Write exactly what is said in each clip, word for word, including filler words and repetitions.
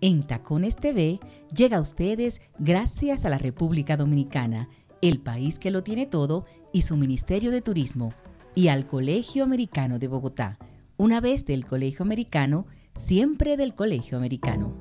En Tacones T V llega a ustedes gracias a la República Dominicana, el país que lo tiene todo, y su Ministerio de Turismo, y al Colegio Americano de Bogotá. Una vez del Colegio Americano, siempre del Colegio Americano.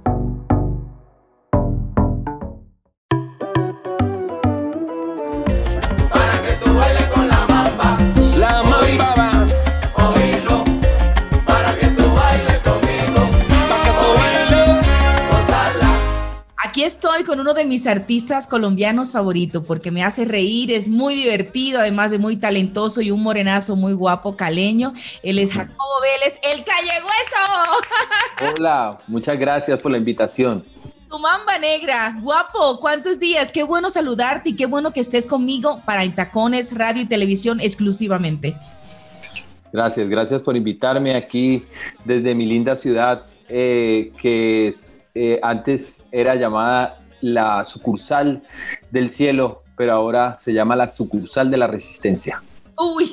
Para que tú bailes con la mamba. La mamba va. Oílo. Para que tú bailes conmigo. Para que tú bailes. Gozarla. Aquí estoy con uno de mis artistas colombianos favoritos porque me hace reír, es muy divertido, además de muy talentoso y un morenazo muy guapo caleño. Él es Jacobo Vélez, el Callehueso. Hola, muchas gracias por la invitación. Tu mamba negra, guapo, ¿cuántos días? Qué bueno saludarte y qué bueno que estés conmigo para En Tacones, radio y televisión exclusivamente. Gracias, gracias por invitarme aquí desde mi linda ciudad, eh, que es, eh, antes era llamada la sucursal del cielo, pero ahora se llama la sucursal de la resistencia. Uy,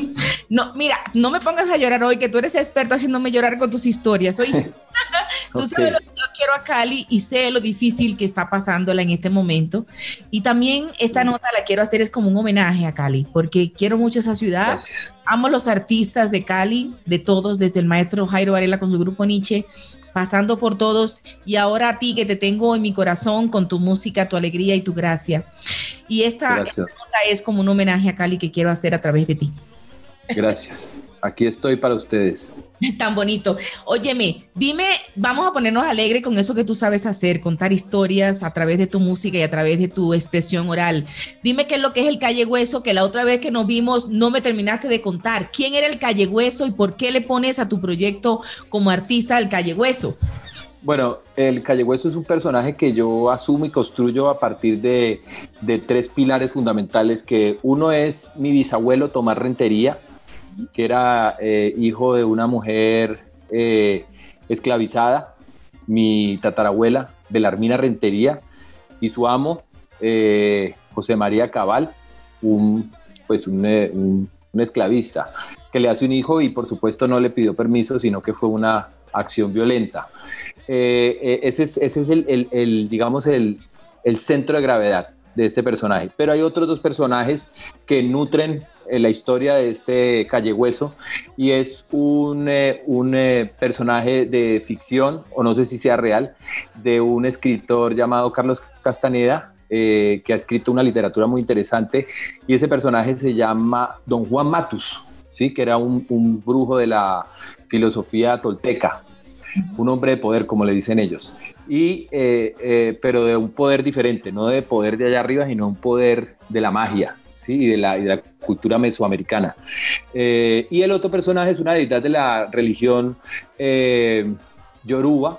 no, mira, no me pongas a llorar hoy, que tú eres experto haciéndome llorar con tus historias, ¿oíste? Tú sabes okay. Lo que yo quiero a Cali y sé lo difícil que está pasándola en este momento. Y también esta nota la quiero hacer es como un homenaje a Cali, porque quiero mucho esa ciudad. Gracias. Amo los artistas de Cali, de todos, desde el maestro Jairo Varela con su grupo Nietzsche, pasando por todos, y ahora a ti que te tengo en mi corazón con tu música, tu alegría y tu gracia. Y esta, esta nota es como un homenaje a Cali que quiero hacer a través de ti. Gracias. Aquí estoy para ustedes. Tan bonito. Óyeme, dime, vamos a ponernos alegre con eso que tú sabes hacer, contar historias a través de tu música y a través de tu expresión oral. Dime qué es lo que es el Callehueso, que la otra vez que nos vimos no me terminaste de contar. ¿Quién era el Callehueso y por qué le pones a tu proyecto como artista el Callehueso? Bueno, el Callehueso es un personaje que yo asumo y construyo a partir de, de tres pilares fundamentales, que uno es mi bisabuelo Tomás Rentería, que era eh, hijo de una mujer eh, esclavizada, mi tatarabuela Belarmina Rentería, y su amo eh, José María Cabal, un, pues un, un, un esclavista, que le hace un hijo y por supuesto no le pidió permiso, sino que fue una acción violenta. Eh, eh, ese es, ese es el, el, el, digamos, el, el centro de gravedad de este personaje. Pero hay otros dos personajes que nutren eh, la historia de este Callehueso, y es un, eh, un eh, personaje de ficción, o no sé si sea real, de un escritor llamado Carlos Castaneda, eh, que ha escrito una literatura muy interesante, y ese personaje se llama Don Juan Matus, ¿sí? Que era un, un brujo de la filosofía tolteca, un hombre de poder, como le dicen ellos, y, eh, eh, pero de un poder diferente, no de poder de allá arriba, sino un poder de la magia, ¿sí? y, de la, y de la cultura mesoamericana. Eh, y el otro personaje es una deidad de la religión eh, yoruba,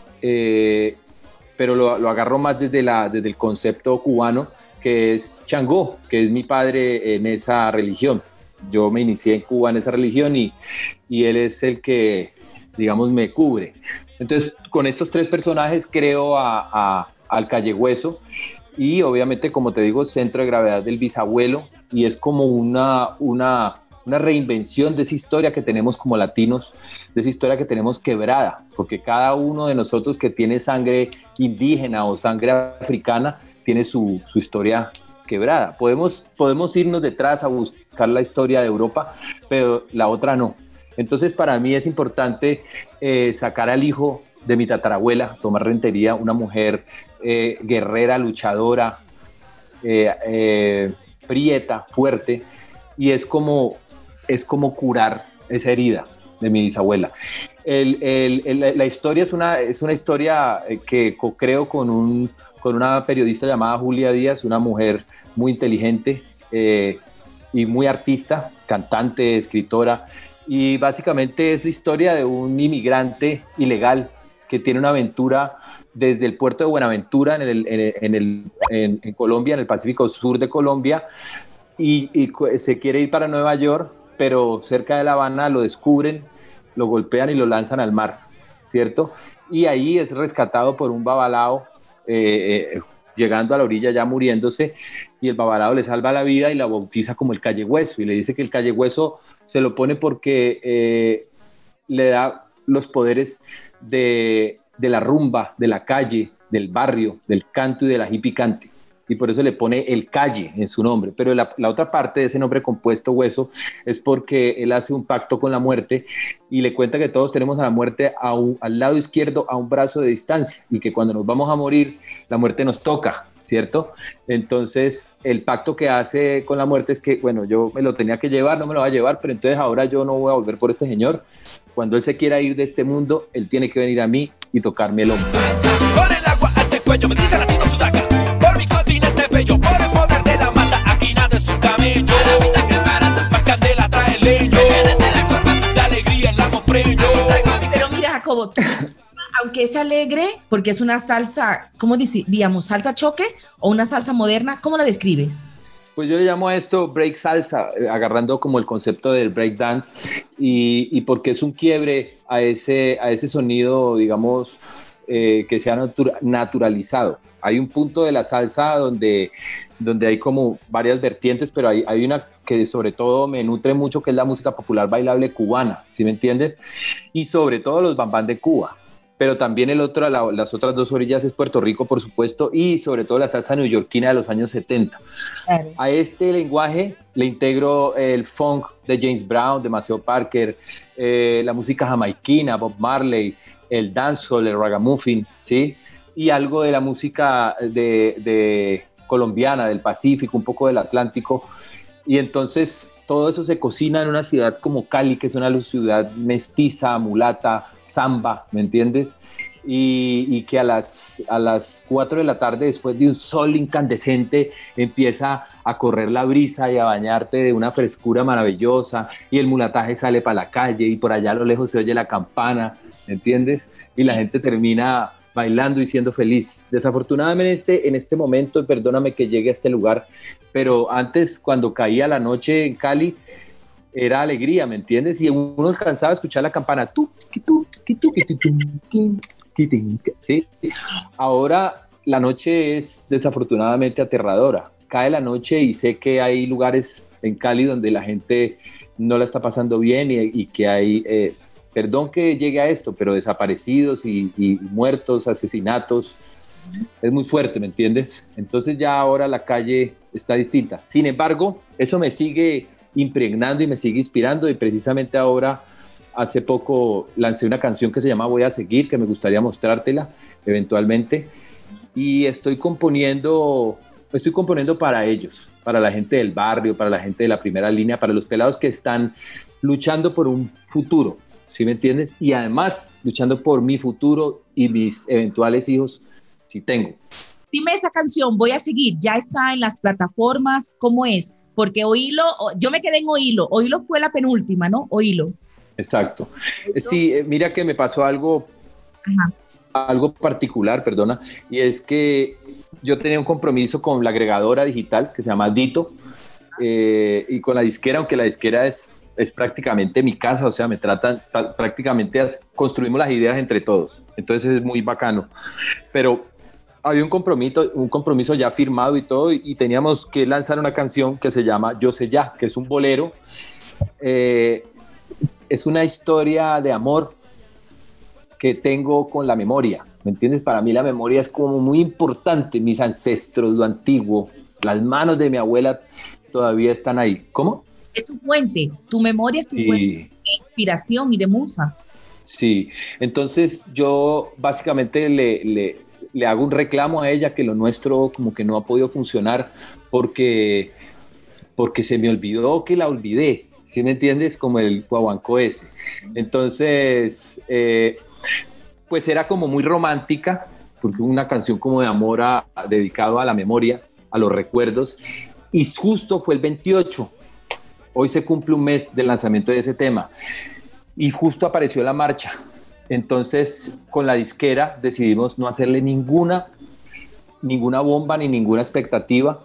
eh, pero lo, lo agarro más desde, la, desde el concepto cubano, que es Changó, que es mi padre en esa religión. Yo me inicié en Cuba en esa religión y, y él es el que, digamos, me cubre. Entonces, con estos tres personajes creo a, a, al Callehueso, y obviamente, como te digo, centro de gravedad del bisabuelo, y es como una, una, una reinvención de esa historia que tenemos como latinos, de esa historia que tenemos quebrada, porque cada uno de nosotros que tiene sangre indígena o sangre africana tiene su, su historia quebrada. Podemos, podemos irnos detrás a buscar la historia de Europa, pero la otra no. Entonces, para mí es importante eh, sacar al hijo de mi tatarabuela, Tomás Rentería, una mujer eh, guerrera, luchadora, eh, eh, prieta, fuerte, y es como, es como curar esa herida de mi bisabuela. El, el, el, la historia es una, es una historia que co-creo con, un, con una periodista llamada Julia Díaz, una mujer muy inteligente eh, y muy artista, cantante, escritora. Y básicamente es la historia de un inmigrante ilegal que tiene una aventura desde el puerto de Buenaventura en, el, en, el, en, el, en, en Colombia, en el Pacífico Sur de Colombia, y, y se quiere ir para Nueva York, pero cerca de La Habana lo descubren, lo golpean y lo lanzan al mar, ¿cierto? Y ahí es rescatado por un babalao, eh, eh, llegando a la orilla ya muriéndose, y el babalao le salva la vida y la bautiza como el Callehueso, y le dice que el Callehueso se lo pone porque eh, le da los poderes de, de la rumba, de la calle, del barrio, del canto y de la hippie cante. Y por eso le pone el calle en su nombre. Pero la, la otra parte de ese nombre compuesto, Hueso, es porque él hace un pacto con la muerte y le cuenta que todos tenemos a la muerte a un, al lado izquierdo a un brazo de distancia y que cuando nos vamos a morir, la muerte nos toca, ¿cierto? Entonces, el pacto que hace con la muerte es que, bueno, yo me lo tenía que llevar, no me lo va a llevar, pero entonces ahora yo no voy a volver por este señor. Cuando él se quiera ir de este mundo, él tiene que venir a mí y tocarme el hombro. Con el agua hasta el cuello, me dice latino sudaca. Por mi continente bello, por el poder de la mata, aquí nada es un camello. La vida que es barata, más candela trae el leño. De alegría el amo preño. Pero mira, Jacobo, tú, aunque es alegre, porque es una salsa, ¿cómo diríamos? ¿Salsa choque o una salsa moderna? ¿Cómo la describes? Pues yo le llamo a esto break salsa, eh, agarrando como el concepto del break dance y, y porque es un quiebre a ese, a ese sonido, digamos, eh, que se ha natura, naturalizado. Hay un punto de la salsa donde, donde hay como varias vertientes, pero hay, hay una que sobre todo me nutre mucho, que es la música popular bailable cubana, ¿sí me entiendes? Y sobre todo los bambán de Cuba. Pero también el otro, la, las otras dos orillas es Puerto Rico, por supuesto, y sobre todo la salsa neoyorquina de los años setenta. Claro. A este lenguaje le integro el funk de James Brown, de Maceo Parker, eh, la música jamaiquina, Bob Marley, el dancehall, el ragamuffin, ¿sí? Y algo de la música de, de colombiana, del Pacífico, un poco del Atlántico. Y entonces todo eso se cocina en una ciudad como Cali, que es una ciudad mestiza, mulata, samba, ¿me entiendes? Y, y que a las, a las cuatro de la tarde, después de un sol incandescente, empieza a correr la brisa y a bañarte de una frescura maravillosa, y el mulataje sale para la calle, y por allá a lo lejos se oye la campana, ¿me entiendes? Y la gente termina bailando y siendo feliz. Desafortunadamente, en este momento, perdóname que llegue a este lugar, pero antes, cuando caía la noche en Cali, era alegría, ¿me entiendes? Y uno alcanzaba a escuchar la campana, tú, tú, tú, tú, ¿sí? Ahora la noche es desafortunadamente aterradora. Cae la noche y sé que hay lugares en Cali donde la gente no la está pasando bien y, y que hay, eh, perdón que llegue a esto, pero desaparecidos y, y muertos, asesinatos. Es muy fuerte, ¿me entiendes? Entonces ya ahora la calle está distinta. Sin embargo, eso me sigue impregnando y me sigue inspirando, y precisamente ahora, hace poco, lancé una canción que se llama Voy a Seguir, que me gustaría mostrártela eventualmente, y estoy componiendo, estoy componiendo para ellos, para la gente del barrio, para la gente de la primera línea, para los pelados que están luchando por un futuro, ¿sí me entiendes? Y además luchando por mi futuro y mis eventuales hijos, si tengo. Dime esa canción, Voy a Seguir, ¿ya está en las plataformas? ¿Cómo es? Porque Oílo, yo me quedé en Oílo, Oílo fue la penúltima, ¿no? Oílo. Exacto. ¿Oílo? Sí, mira que me pasó algo, Ajá. algo particular, perdona, y es que yo tenía un compromiso con la agregadora digital que se llama Dito, eh, y con la disquera, aunque la disquera es, es prácticamente mi casa, o sea, me tratan prácticamente, construimos las ideas entre todos, entonces es muy bacano, pero había un compromiso, un compromiso ya firmado y todo, y, y teníamos que lanzar una canción que se llama Yo Sé Ya, que es un bolero, eh, es una historia de amor que tengo con la memoria, ¿me entiendes? Para mí la memoria es como muy importante, mis ancestros, lo antiguo, las manos de mi abuela todavía están ahí. ¿Cómo? Es tu fuente, tu memoria es tu sí. fuente de inspiración y de musa. Sí, entonces yo básicamente le... le le hago un reclamo a ella que lo nuestro como que no ha podido funcionar porque, porque se me olvidó que la olvidé, ¿sí me entiendes? Como el guaguancó ese. Entonces, eh, pues era como muy romántica, porque una canción como de amor a, a, dedicado a la memoria, a los recuerdos, y justo fue el veintiocho. Hoy se cumple un mes del lanzamiento de ese tema, y justo apareció la marcha. Entonces, con la disquera decidimos no hacerle ninguna, ninguna bomba ni ninguna expectativa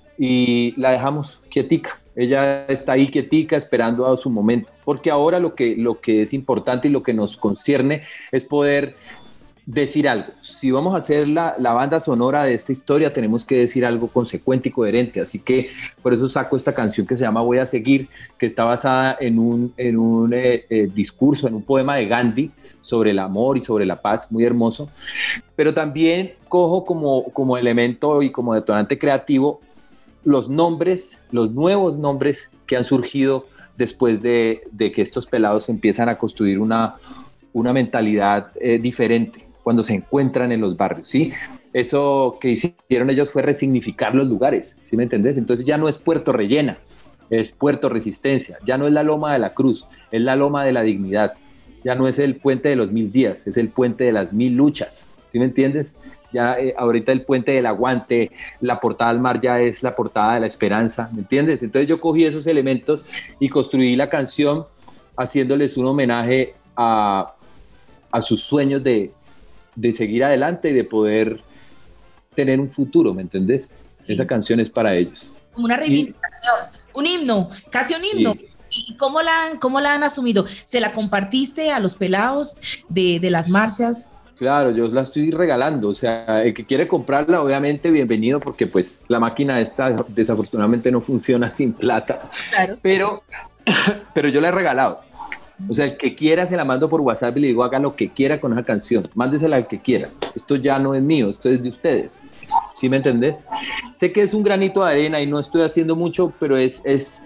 y la dejamos quietica. Ella está ahí quietica esperando a su momento, porque ahora lo que, lo que es importante y lo que nos concierne es poder decir algo. Si vamos a hacer la, la banda sonora de esta historia, tenemos que decir algo consecuente y coherente. Así que por eso saco esta canción que se llama Voy a seguir, que está basada en un, en un eh, eh, discurso, en un poema de Gandhi sobre el amor y sobre la paz, muy hermoso. Pero también cojo como, como elemento y como detonante creativo los nombres, los nuevos nombres que han surgido después de, de que estos pelados empiezan a construir una, una mentalidad eh, diferente cuando se encuentran en los barrios, ¿sí? Eso que hicieron ellos fue resignificar los lugares, ¿sí me entendés? Entonces ya no es Puerto Rellena, es Puerto Resistencia, ya no es la Loma de la Cruz, es la Loma de la Dignidad, ya no es el puente de los mil días, es el puente de las mil luchas, ¿sí me entiendes? Ya eh, ahorita el puente del aguante, la portada al mar ya es la portada de la esperanza, ¿me entiendes? Entonces yo cogí esos elementos y construí la canción haciéndoles un homenaje a, a sus sueños de de seguir adelante y de poder tener un futuro, ¿me entendés? Sí. Esa canción es para ellos. Como una reivindicación, y, un himno, casi un himno. Sí. ¿Y cómo la, cómo la han asumido? ¿Se la compartiste a los pelados de, de las marchas? Claro, yo la estoy regalando, o sea, el que quiere comprarla, obviamente, bienvenido, porque pues la máquina esta desafortunadamente no funciona sin plata, claro. pero, pero yo la he regalado. O sea, el que quiera se la mando por WhatsApp y le digo haga lo que quiera con esa canción, mándesela al que quiera. Esto ya no es mío, esto es de ustedes. ¿Sí me entendés? Sé que es un granito de arena y no estoy haciendo mucho, pero es, es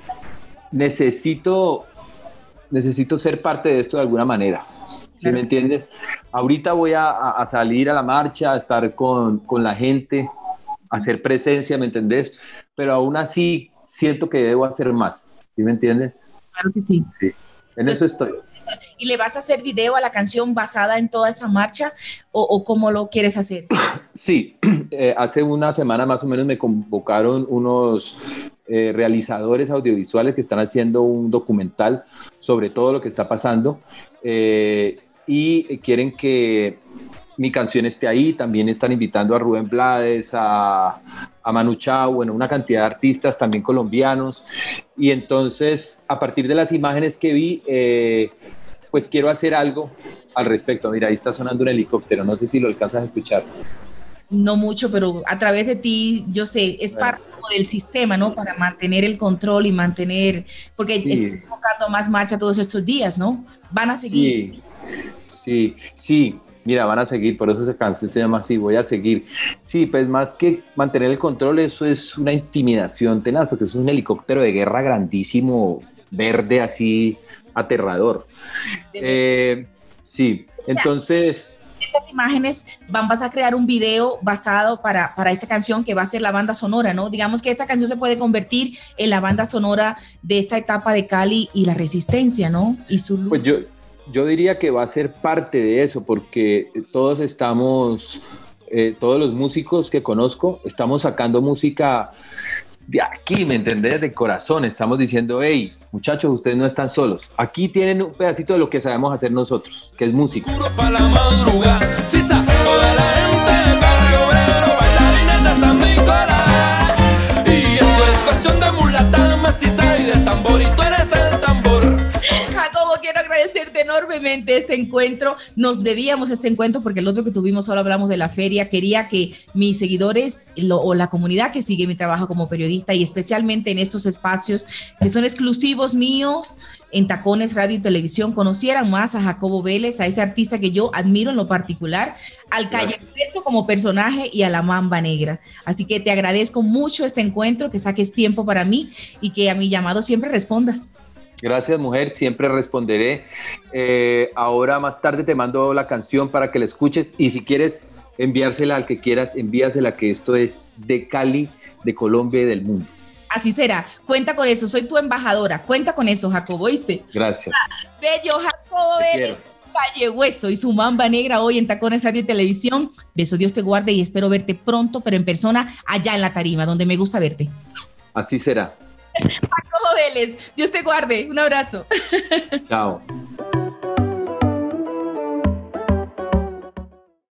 necesito, necesito ser parte de esto de alguna manera. ¿Sí me entiendes? Ahorita voy a, a salir a la marcha, a estar con, con la gente, a hacer presencia, ¿me entendés? Pero aún así siento que debo hacer más. ¿Sí me entiendes? Claro que sí. Sí. En eso estoy. ¿Y le vas a hacer video a la canción basada en toda esa marcha o, o cómo lo quieres hacer? Sí, eh, hace una semana más o menos me convocaron unos eh, realizadores audiovisuales que están haciendo un documental sobre todo lo que está pasando eh, y quieren que mi canción esté ahí. También están invitando a Rubén Blades, a, a Manu Chao, bueno, una cantidad de artistas también colombianos. Y entonces, a partir de las imágenes que vi, eh, pues quiero hacer algo al respecto. Mira, ahí está sonando un helicóptero, no sé si lo alcanzas a escuchar. No mucho, pero a través de ti, yo sé, es bueno. parte del sistema, ¿no? Para mantener el control y mantener, porque sí. están enfocando más marcha todos estos días, ¿no? Van a seguir. Sí, sí, sí. Mira, van a seguir, por eso esa canción se llama así, Voy a seguir. Sí, pues más que mantener el control, eso es una intimidación tenaz, porque es un helicóptero de guerra grandísimo, verde, así, aterrador. Eh, sí, entonces... Estas imágenes van, vas a crear un video basado para, para esta canción que va a ser la banda sonora, ¿no? Digamos que esta canción se puede convertir en la banda sonora de esta etapa de Cali y la resistencia, ¿no? Y su lucha. Pues yo... Yo diría que va a ser parte de eso, porque todos estamos, eh, todos los músicos que conozco, estamos sacando música de aquí, ¿me entendés? De corazón, estamos diciendo, hey, muchachos, ustedes no están solos. Aquí tienen un pedacito de lo que sabemos hacer nosotros, que es música. Para la madrugada, si está toda la gente del barrio obrero, bailarines de San Nicolás. Y esto es cuestión de mulata, mestiza y de tambor, y tú eres el tambor. Jacobo, quiero agradecerte enormemente este encuentro. Nos debíamos este encuentro porque el otro que tuvimos solo hablamos de la feria. Quería que mis seguidores lo, o la comunidad que sigue mi trabajo como periodista y especialmente en estos espacios que son exclusivos míos en Tacones Radio y Televisión conocieran más a Jacobo Vélez, a ese artista que yo admiro en lo particular, al Calle Preso como personaje y a la Mamba Negra. Así que te agradezco mucho este encuentro, que saques tiempo para mí y que a mi llamado siempre respondas. Gracias, mujer, siempre responderé. Eh, ahora más tarde te mando la canción para que la escuches y si quieres enviársela al que quieras, envíasela, que esto es de Cali, de Colombia y del mundo. Así será, cuenta con eso, soy tu embajadora, cuenta con eso, Jacobo, ¿oíste? Gracias. Bello Jacobo Vélez, Calle Hueso y su Mamba Negra hoy en Tacones Radio y Televisión. Beso, Dios te guarde y espero verte pronto, pero en persona, allá en la tarima, donde me gusta verte. Así será. Jacobo Vélez, Dios te guarde, un abrazo. Chao.